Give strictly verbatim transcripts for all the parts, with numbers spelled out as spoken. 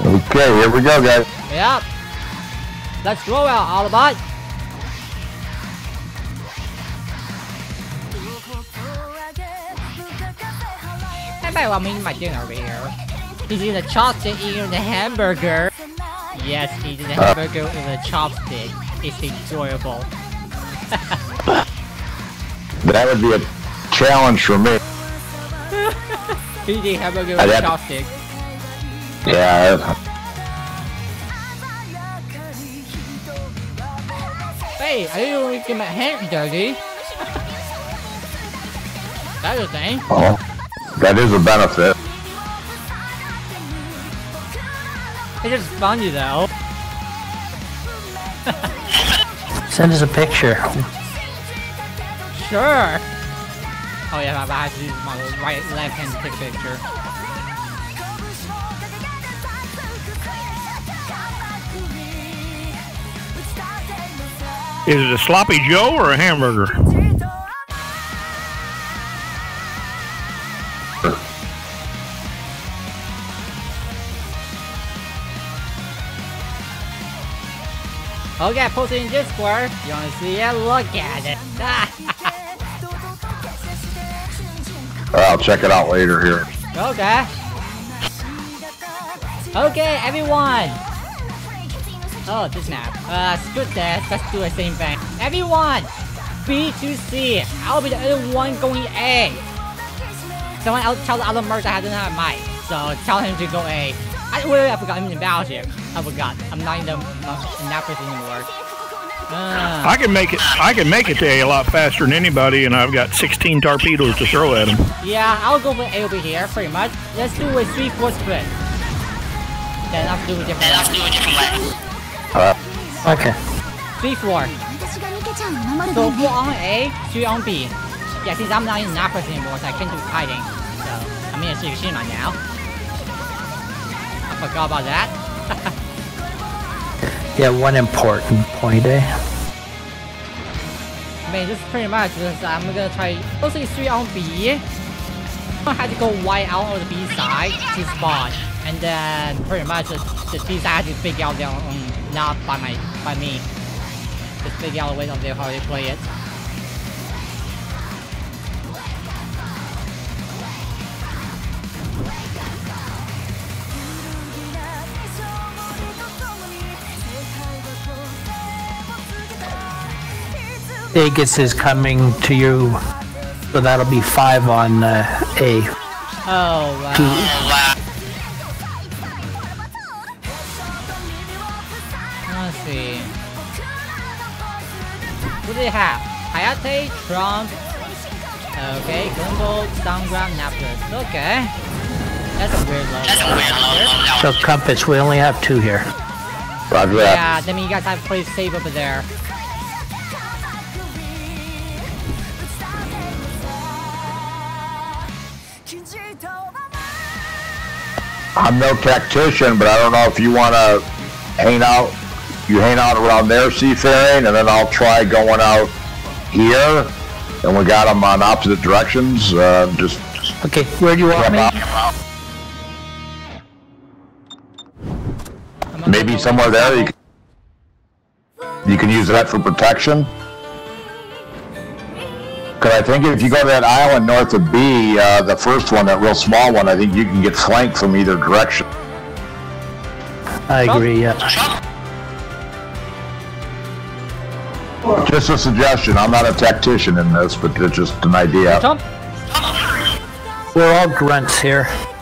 Okay, here we go, guys. Yep. Let's roll out, Autobot. Everybody want me my dinner over here. He's eating a chopstick, eating the hamburger. Yes, eating the hamburger with a chopstick. It's enjoyable. That would be a challenge for me. Eating hamburger with a chopstick. Yeah. Hey, I didn't really get my hands dirty. That's a thing. Oh, that is a benefit. It's just funny though. Send us a picture. Sure. Oh yeah, I have to use my right left hand to take a picture. Is it a sloppy Joe or a hamburger? Okay, I posted in Discord. You wanna see it? Look at it. I'll check it out later here. Okay. Okay, everyone. Oh, this map. Uh, screw this. Let's do the same thing. Everyone, B to C. I'll be the only one going A. Someone else tell the other merc that doesn't have a mic, so tell him to go A. I really I forgot I'm in Battleship. I forgot. I'm not in the in that person anymore. Uh, I can make it. I can make it to A a lot faster than anybody, and I've got sixteen torpedoes to throw at them. yeah, I'll go for A over here, pretty much. Let's do a three four split. Then I'll do a different. Then I'll do a different way. Uh, Okay. three four. So four on A, three on B. Yeah, since I'm not in that person anymore, so I can't do hiding. So I'm in a Shima now. I forgot about that. Yeah, one important point, eh? I mean, this is pretty much this. I'm gonna try mostly three on B. I had to go wide out on the B side to spawn, and then pretty much the, the B side had to figure out their own, not by my by me. Just figure out a way of their how they play it. Vegas is coming to you, so that'll be five on uh, A. Oh wow. Two. Let's see. What do they have? Hayate, Trump. Okay, Gumbo, Soundground, Naples. Okay. That's a weird logo. That's a weird logo. So Compass, we only have two here. Roger that. Yeah, that means you guys have to play safe over there. I'm no tactician, but I don't know if you want to hang out. You hang out around there, seafaring, and then I'll try going out here. And we got them on opposite directions. Uh, just Okay, where do you want me? maybe somewhere there. You can, you can use that for protection. Because I think if you go to that island north of B, uh, the first one, that real small one, I think you can get flanked from either direction. I agree, yeah. Just a suggestion. I'm not a tactician in this, but it's just an idea. Jump. We're all grunts here.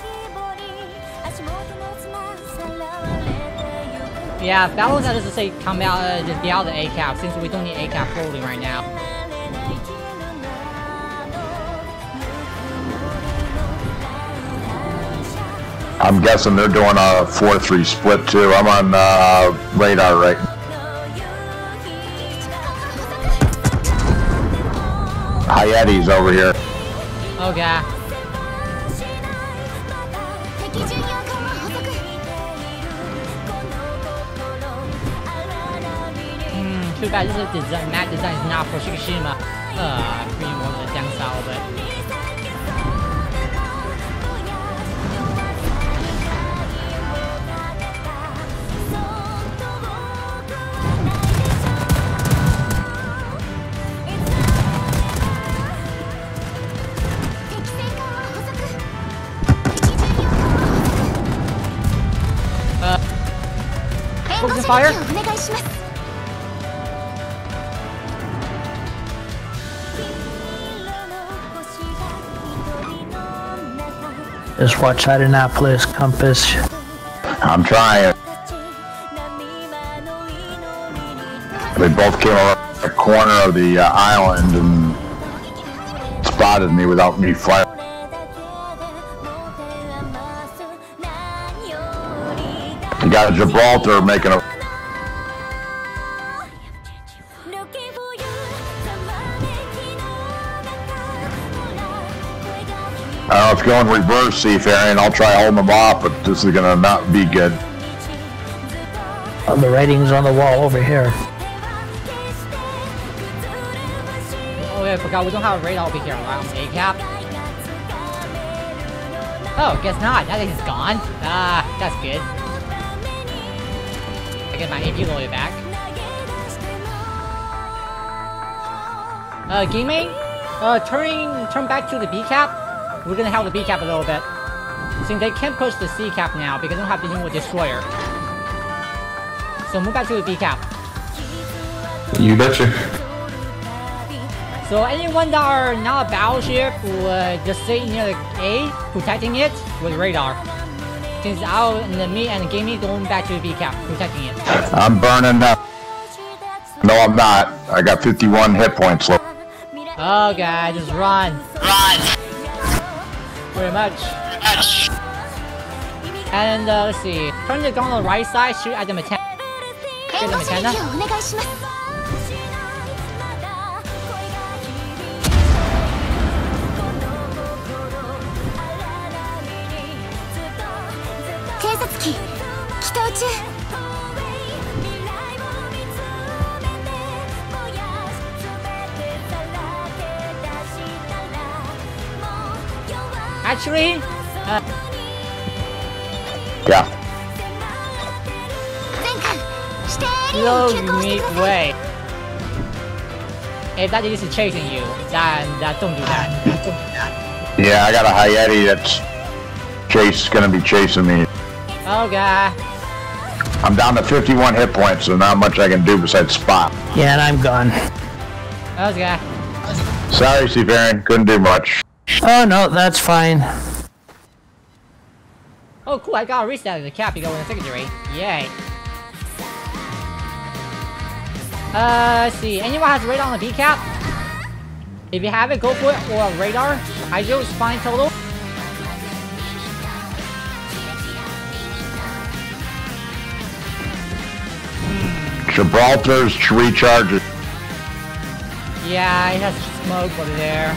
Yeah, Battle does to say come out, uh, just get out of the A cap since we don't need A cap floating right now. I'm guessing they're doing a four three split too. I'm on uh, radar right now. Hayati's over here. Okay. Hmm, too bad this is design, map design is not for Shikishima. Uh, being one of the downside of it. Focus fire. Just watch out, Annapolis compass. I'm trying. They both came around the corner of the uh, island and spotted me without me firing. You got a Gibraltar making a... I don't know if going reverse, Seafaring. I'll try holding them off, but this is gonna not be good. Oh, the writing's on the wall over here. Oh yeah, I forgot we don't have a radar over here, right? On A cap. Oh, guess not. That thing's gone. Ah, that's good. I get my A P loaded back. Uh, gaming? Uh, turning, turn back to the B cap. We're gonna help the B cap a little bit. Since they can't push the C cap now because they don't have to deal with Destroyer. So move back to the B cap. You betcha. So anyone that are not a battleship would just stay near the A, protecting it with radar. Since I'll and me and the gaming going back to the B cap, protecting it. I'm burning up. No, I'm not. I got fifty-one hit points left. Oh god, just run. Run! Pretty much. And uh, let's see. Turn the gun on the right side, shoot at the Matana. Shoot the Matana. Actually, uh, yeah. slow, unique way. If that is chasing you, then that don't do that. Don't do that. Yeah, I got a Hayeti that's chase gonna be chasing me. Oh god. I'm down to fifty-one hit points, so not much I can do besides spot. Yeah, and I'm gone. Oh god. Sorry, Seafaring, couldn't do much. Oh no, that's fine. Oh cool, I got a reset of the cap to go in the secondary. Yay. Uh, let's see. Anyone has radar on the B cap? If you have it, go for it. Or a radar. Hydro is fine total. Gibraltar's recharges. Yeah, it has smoke over there.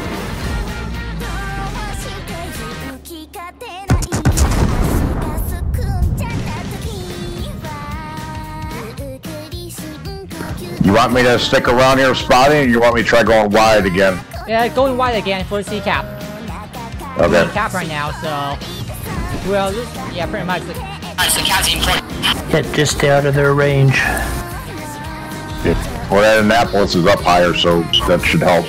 You want me to stick around here spotting, or you want me to try going wide again? Yeah, going wide again for the C cap. Okay. We're in cap right now, so well, this, yeah, pretty much. The, Yeah, just stay out of their range. Yeah. Well, that Annapolis is up higher, so that should help.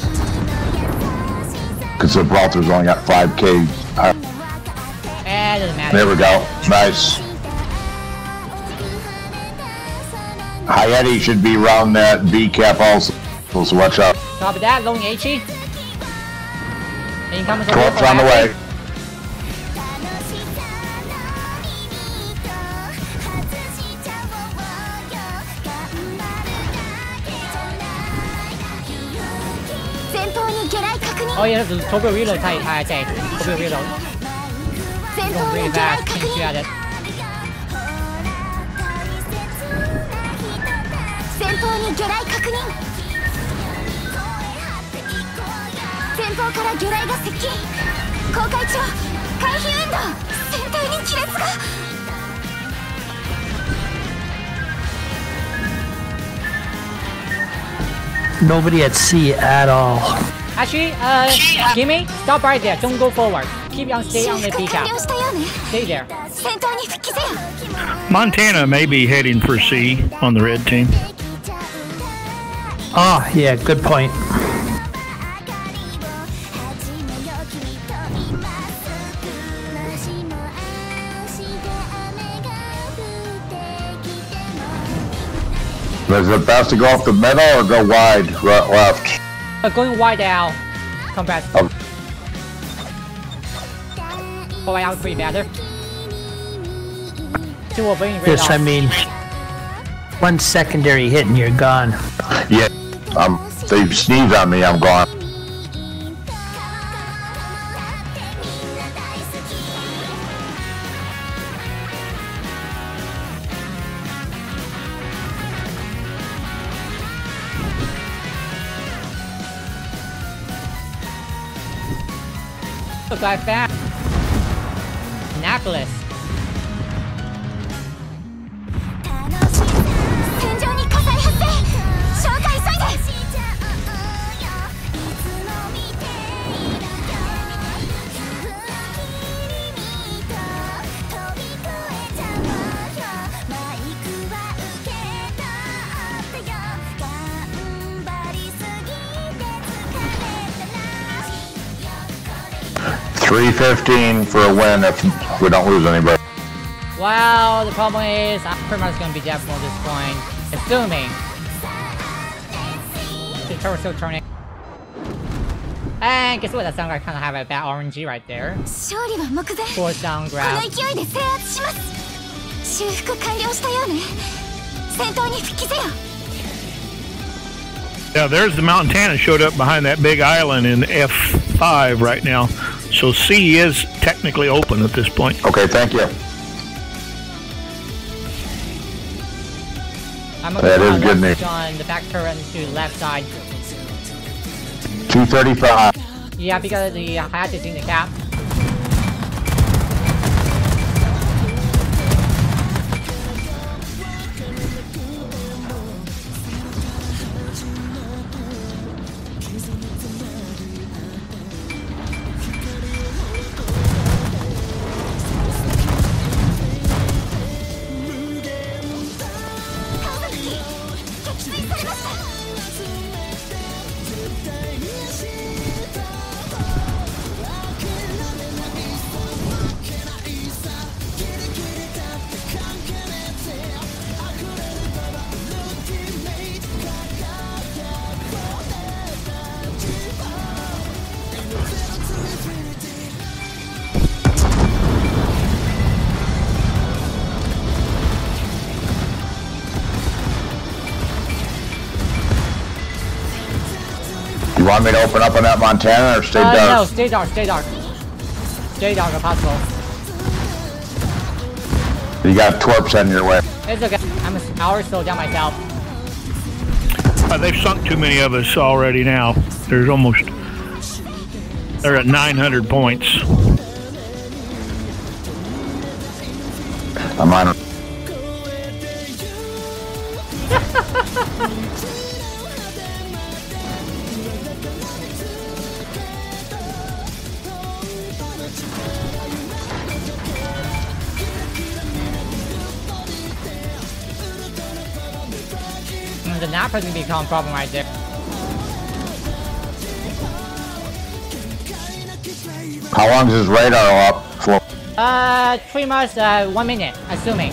Because Gibraltar's only got five K. Uh, eh, doesn't matter. there we go. Nice. Hayeti should be around that B cap also, so watch out. Copy that, loading H-E. Incoming to Corp's on the way. Oh yeah, the Tokyo reload tight, I say. Tokyo reload. Going really fast, can't shoot at it. Nobody at sea at all. Actually, uh, Gimme, stop right there. Don't go forward. Keep on, stay on the B cap. Stay there. Montana may be heading for C on the red team. Oh, yeah, good point. Is it best to go up the middle or go wide, right, left? Uh, going wide out. Compress. Oh. Go wide out would be better. Two will bring right Yes, off. I mean, one secondary hit and you're gone. Yeah. Um, if they sneeze on me, I'm gone. Look, I found Annapolis. three fifteen for a win if we don't lose anybody. Well, the problem is I'm pretty much gonna be dead from this point. Assuming the turret's still turning. And guess what? That sounds like I kinda have a bad R N G right there. Force down grab. Yeah, there's the Montana showed up behind that big island in F five right now. So C is technically open at this point. Okay, thank you. I'm gonna That go is good left news. on the back turret to the left side. two thirty-five. Yeah, because the hatch is in the cap. You want me to open up on that Montana or stay Uh, dark? no, stay dark, stay dark. Stay dark if possible. You got twerps heading your way. It's okay. I'm an hour slow down myself. Uh, they've sunk too many of us already now. There's almost... They're at nine hundred points. I'm on. Mm, the Nappa's gonna become a problem right there. How long is his radar up for? Uh, pretty much uh, one minute, assuming.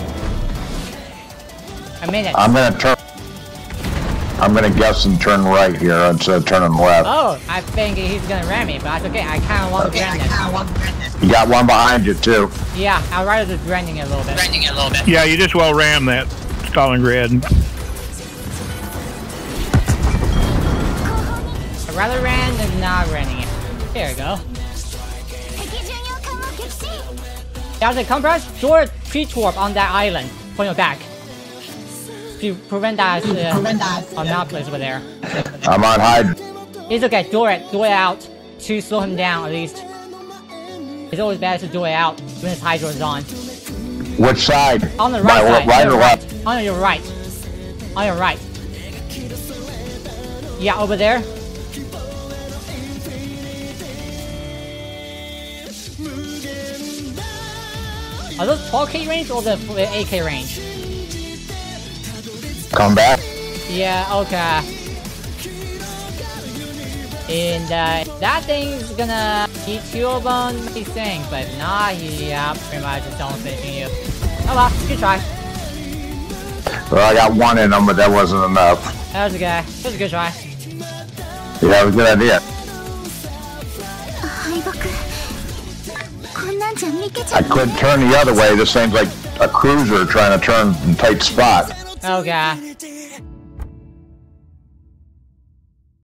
A minute. I'm gonna turn. I'm gonna guess and turn right here instead of turning left. Oh, I think he's gonna ram me, but that's okay. I kind of want to ram it. You got one behind you too. Yeah, I'd rather just ramming it a little bit. Ramming it a little bit. Yeah, you just well ram that Stalingrad. I'd rather ram than not ramming it. There we go. There's a compress door pre-torp on that island. Point your back. To prevent that, uh, Annapolis over there. I'm on high. It's okay, do it, do it out. To slow him down at least. It's always better to do it out when his hydro is on. Which side? On the My right side. right on or your left? right. On your right. On your right. Yeah, over there. Are those twelve K range or the eight K range? Come back. Yeah, okay. And uh, that thing's gonna eat two of them, I think, but nah, he, yeah, pretty much just don't finishing you. Oh well, good try. Well, I got one in them, but that wasn't enough. That was a good. That was a good try. Yeah, that was a good idea. I couldn't turn the other way. This seems like a cruiser trying to turn in a tight spot. Oh god.